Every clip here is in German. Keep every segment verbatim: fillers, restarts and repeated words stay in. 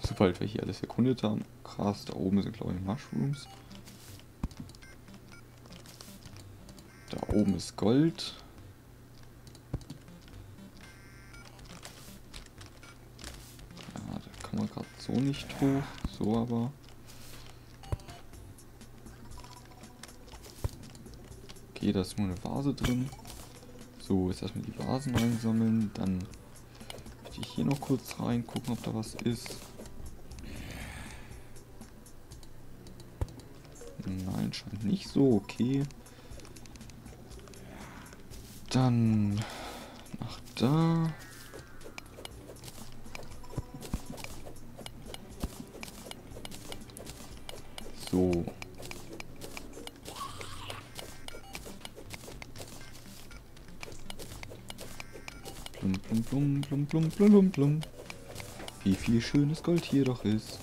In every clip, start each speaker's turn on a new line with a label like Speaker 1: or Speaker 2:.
Speaker 1: Sobald wir hier alles erkundet haben. Krass, da oben sind glaube ich Mushrooms. Da oben ist Gold. Ja, da kann man gerade so nicht hoch. So aber. Okay, da ist nur eine Vase drin. So, jetzt erstmal die Vasen einsammeln. Dann möchte ich hier noch kurz rein, gucken, ob da was ist. Nein, scheint nicht so. Okay. Dann nach da. So. Plum, plum, plum, plum, plum, plum, plum, plum. Wie viel schönes Gold hier doch ist.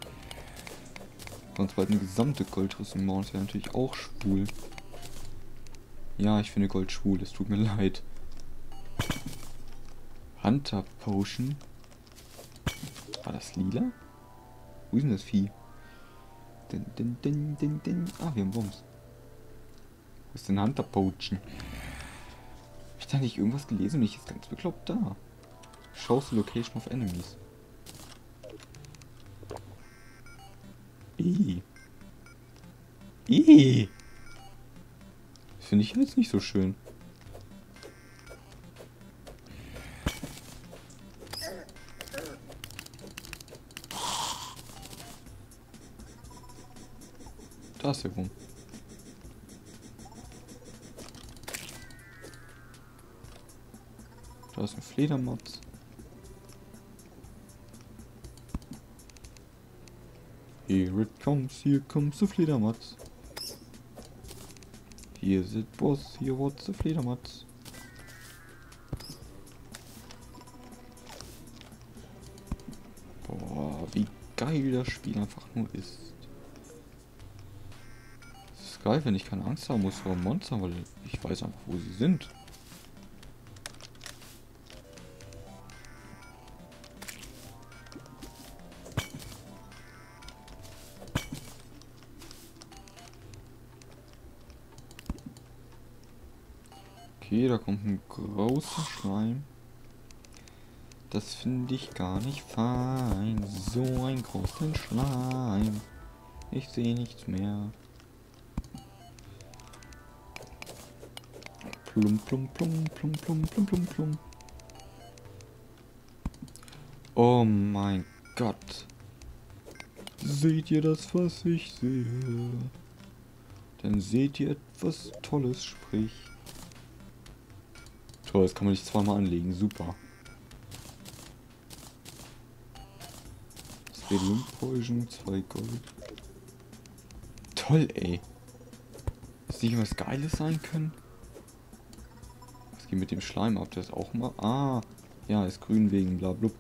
Speaker 1: Sonst bald eine gesamte Goldrüstung bauen, das wäre natürlich auch schwul. Ja, ich finde Gold schwul, es tut mir leid. Hunter Potion. War das lila? Wo ist denn das Vieh? Din, din, din, din, din. Ah, wir haben Bombs. Wo ist denn Hunter Potion? Hab ich da nicht irgendwas gelesen und ich ist ganz bekloppt da? Shows the location of enemies. Ih. Ih. Finde ich jetzt nicht so schön. Da ist er rum. Da ist ein Fledermaus. Here it comes, here comes the Fledermaus. Here's it was, here was the Fledermaus. Boah, wie geil das Spiel einfach nur ist. Es ist geil, wenn ich keine Angst haben muss vor Monstern, weil ich weiß einfach, wo sie sind. Okay, da kommt ein großer Schleim. Das finde ich gar nicht fein. So ein großen Schleim. Ich sehe nichts mehr. Plum, plum, plum, plum, plum, plum, plum, plum. Oh mein Gott. Seht ihr das, was ich sehe? Dann seht ihr etwas Tolles, sprich. Toll, das kann man nicht zweimal anlegen. Super. Spedium Poison, zwei Gold. Toll, ey. Ist nicht was Geiles sein können? Was geht mit dem Schleim ab? Das auch mal. Ah, ja, ist grün wegen bla blub.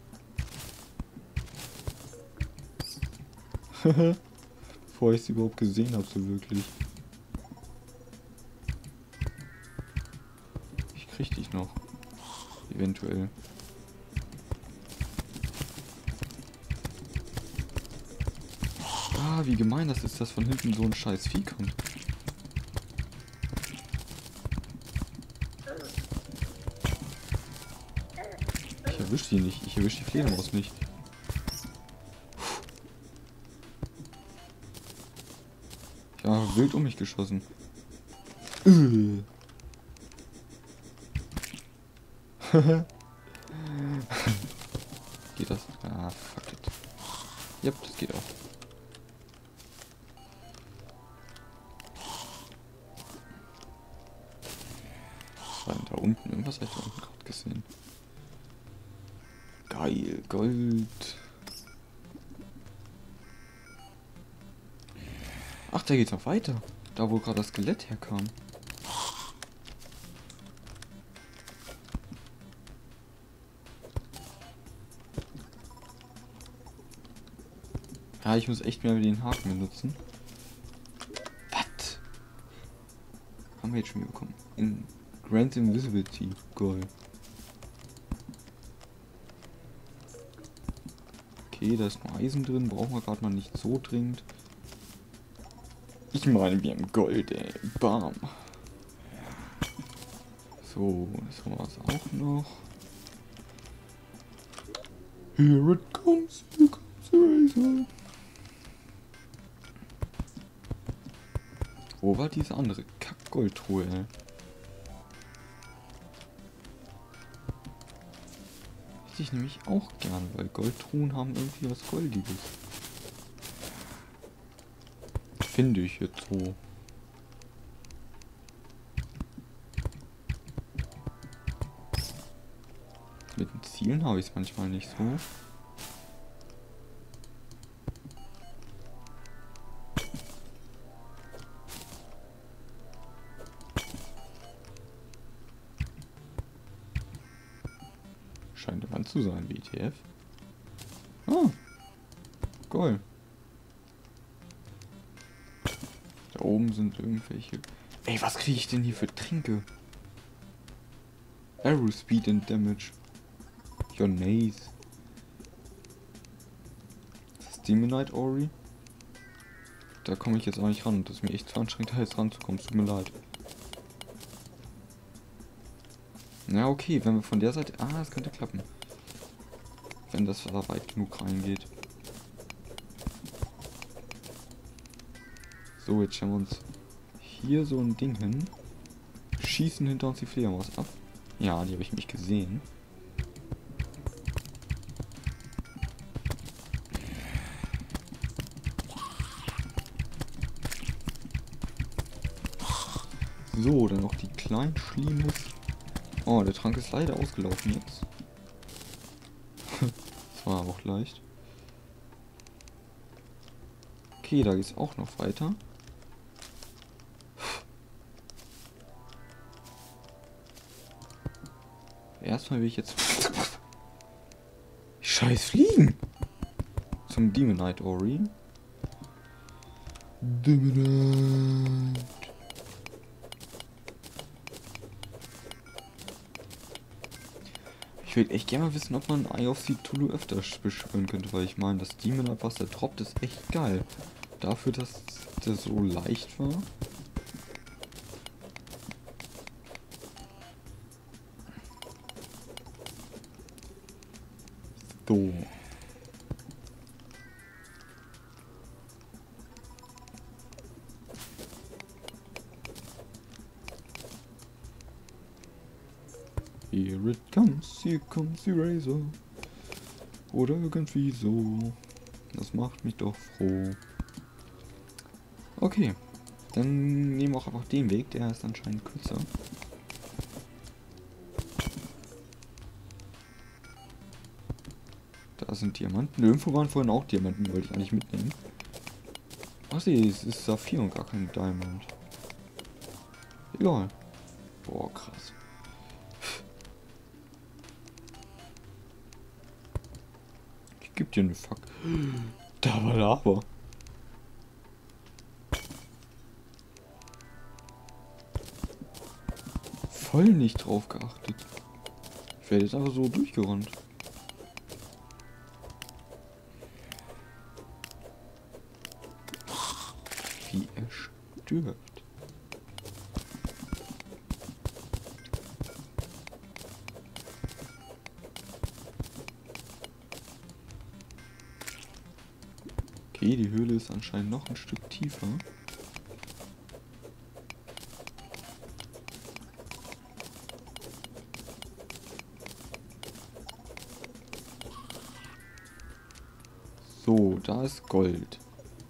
Speaker 1: Bevor ich es überhaupt gesehen habe, so wirklich. Ich krieg dich noch. Eventuell. Ah, wie gemein das ist, dass von hinten so ein scheiß Vieh kommt. Ich erwisch die nicht. Ich erwisch die Fledermaus nicht. Ich habe wild um mich geschossen. Äh. Geht das? Ah, fuck it. Yep, das geht auch. Was war denn da unten? Irgendwas habe ich da unten gerade gesehen. Geil, Gold. Ach, da geht's noch weiter. Da, wo gerade das Skelett herkam. Ja, ich muss echt mehr den Haken benutzen. Was? Haben wir jetzt schon bekommen. In Grand Invisibility. Goal. Okay, da ist nur Eisen drin. Brauchen wir gerade mal nicht so dringend. Ich meine, wir haben Gold, ey. Bam. So, das haben wir jetzt auch noch. Here it comes, here comes the razor. Wo war diese andere Kack-Goldtruhe, ey? Hätte ich nämlich auch gern, weil Goldtruhen haben irgendwie was Goldiges. Finde ich jetzt so. Mit den Zielen habe ich es manchmal nicht so. Scheint der Wand zu sein, W T F. Ah, Gold. Da oben sind irgendwelche... Ey, was kriege ich denn hier für Tränke? Arrow Speed and Damage. Your nice. Das ist Demonite Ori. Da komme ich jetzt auch nicht ran. Das ist mir echt zu anstrengend, da jetzt ranzukommen. Tut mir leid. Na okay, wenn wir von der Seite... Ah, das könnte klappen. Wenn das da weit genug reingeht. So, jetzt stellen wir uns hier so ein Ding hin. Schießen hinter uns die Fledermaus ab. Ja, die habe ich mich gesehen. So, dann noch die kleinen Schlimus. Oh, der Trank ist leider ausgelaufen jetzt. Das war auch leicht. Okay, da geht's auch noch weiter. Erstmal will ich jetzt... Scheiß Fliegen! Zum Demonite Ori. Demonite. Ich würde echt gerne mal wissen, ob man Eye of Cthulhu öfter beschwören könnte, weil ich meine, das Demonite, was der droppt, ist echt geil. Dafür, dass der so leicht war. So. Here it comes, here comes the razor. Oder irgendwie so. Das macht mich doch froh. Okay. Dann nehmen wir auch einfach den Weg, der ist anscheinend kürzer. Da sind Diamanten. Irgendwo waren vorhin auch Diamanten, die wollte ich eigentlich mitnehmen. Ach nee, es ist Saphir und gar kein Diamond. Egal. Boah, krass. Ich geb dir eine Fuck. Da war Lava. Voll nicht drauf geachtet. Ich werde jetzt einfach so durchgerannt. Wie er stirbt. Okay, die Höhle ist anscheinend noch ein Stück tiefer. So, da ist Gold.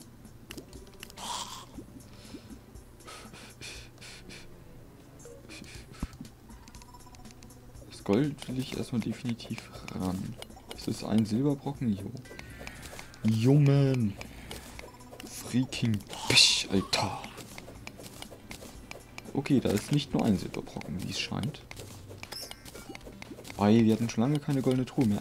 Speaker 1: Das Gold will ich erstmal definitiv ran. Ist das ein Silberbrocken? Jo. Jungen. Freaking Bisch, Alter. Okay, da ist nicht nur ein Silberbrocken, wie es scheint. Weil wir hatten schon lange keine goldene Truhe mehr.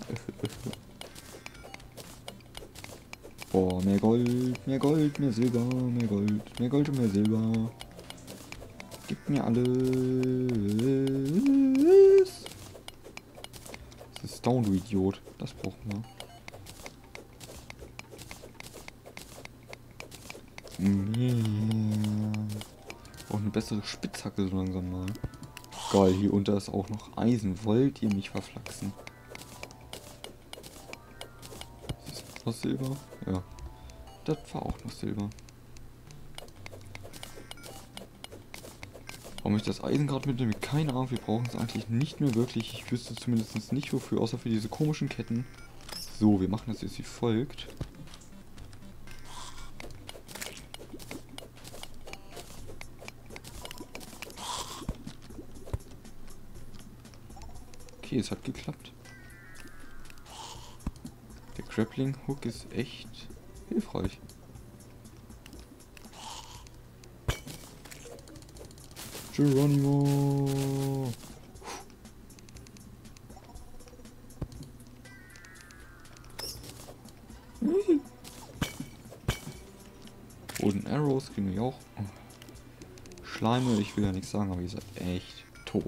Speaker 1: Boah, mehr Gold, mehr Gold, mehr Silber, mehr Gold, mehr Gold und mehr Silber. Gib mir alles. Das ist Stone, du Idiot. Das brauchen wir. Yeah. Auch eine bessere Spitzhacke so langsam mal. Geil, hier unter ist auch noch Eisen. Wollt ihr mich verflachsen? Ist das noch Silber? Ja. Das war auch noch Silber. Warum ich das Eisen gerade mitnehme, keine Ahnung. Wir brauchen es eigentlich nicht mehr wirklich. Ich wüsste zumindest nicht wofür, außer für diese komischen Ketten. So, wir machen das jetzt wie folgt. Okay, es hat geklappt. Der Grappling Hook ist echt hilfreich. Geronimo! Golden Arrows kriegen wir auch. Schleime, ich will ja nichts sagen, aber ihr seid echt doof.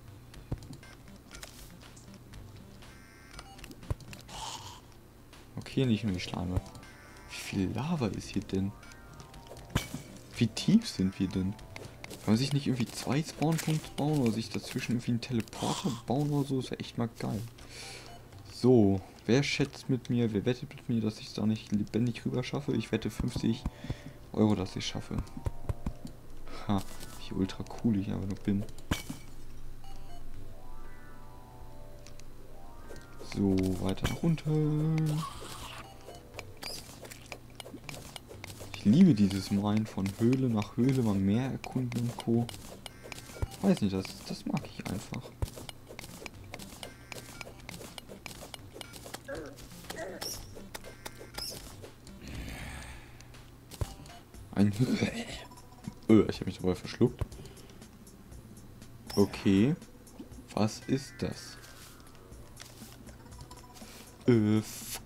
Speaker 1: Okay, nicht nur die Schleime. Wie viel Lava ist hier denn? Wie tief sind wir denn? Kann man sich nicht irgendwie zwei Spawnpunkte bauen oder sich dazwischen irgendwie einen Teleporter bauen oder so? Das wäre echt mal geil. So, wer schätzt mit mir, wer wettet mit mir, dass ich es da nicht lebendig rüber schaffe? Ich wette fünfzig Euro, dass ich es schaffe. Ha, wie ultra cool ich aber noch bin. So, weiter nach unten. Ich liebe dieses Malen von Höhle nach Höhle, mal mehr erkunden und Co. Weiß nicht, das, das mag ich einfach. Ein öh, ich habe mich dabei verschluckt. Okay. Was ist das? Äh, fuck.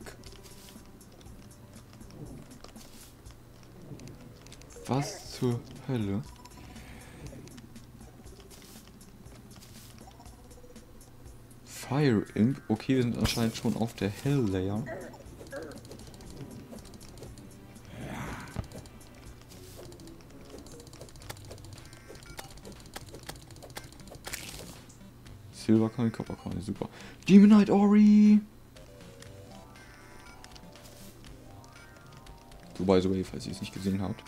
Speaker 1: Was zur Hölle? Fire Imp? Okay, wir sind anscheinend schon auf der Hell Layer. Silver Coin, Copper Coin, super. Demonite Ori! So, by the way, falls ihr es nicht gesehen habt.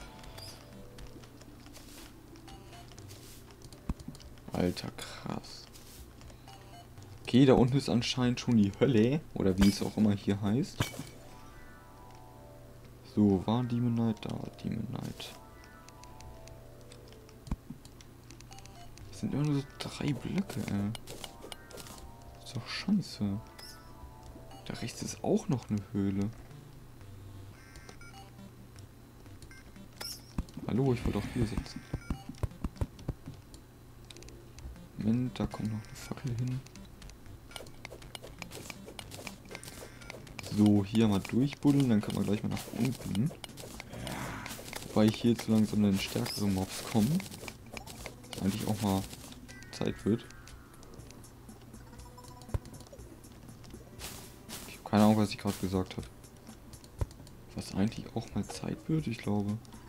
Speaker 1: Alter, krass. Okay, da unten ist anscheinend schon die Hölle. Oder wie es auch immer hier heißt. So, war Demonite? Da war Demonite. Das sind immer nur so drei Blöcke, ey. Das ist doch scheiße. Da rechts ist auch noch eine Höhle. Hallo, ich wollte auch hier sitzen. Moment, da kommt noch eine Fackel hin. So, hier mal durchbuddeln, dann können wir gleich mal nach unten. Wobei hier jetzt langsam dann stärkere Mobs kommen. Was eigentlich auch mal Zeit wird. Ich habe keine Ahnung, was ich gerade gesagt habe. Was eigentlich auch mal Zeit wird, ich glaube.